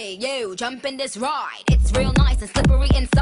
Hey, you, jump in this ride. It's real nice and slippery inside.